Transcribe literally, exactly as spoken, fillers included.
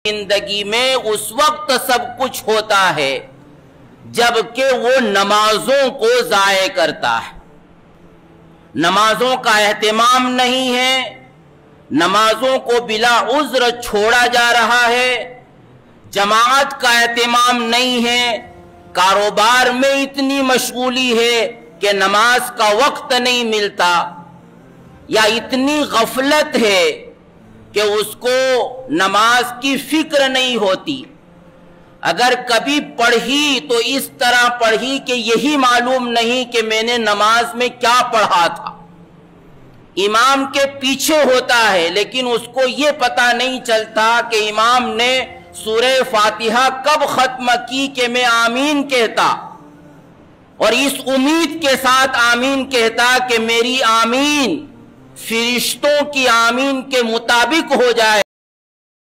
जिंदगी में उस वक्त सब कुछ होता है जबकि वो नमाजों को ज़ाये करता है। नमाजों का एहतिमाम नहीं है, नमाजों को बिला उज़्र छोड़ा जा रहा है, जमाअत का एहतिमाम नहीं है, कारोबार में इतनी मशगूली है कि नमाज का वक्त नहीं मिलता, या इतनी गफलत है कि उसको नमाज की फिक्र नहीं होती। अगर कभी पढ़ी तो इस तरह पढ़ी कि यही मालूम नहीं कि मैंने नमाज में क्या पढ़ा था। इमाम के पीछे होता है लेकिन उसको ये पता नहीं चलता कि इमाम ने सूरह फातिहा कब खत्म की कि मैं आमीन कहता, और इस उम्मीद के साथ आमीन कहता कि मेरी आमीन फरिश्तों की आमीन के मुताबिक हो जाए।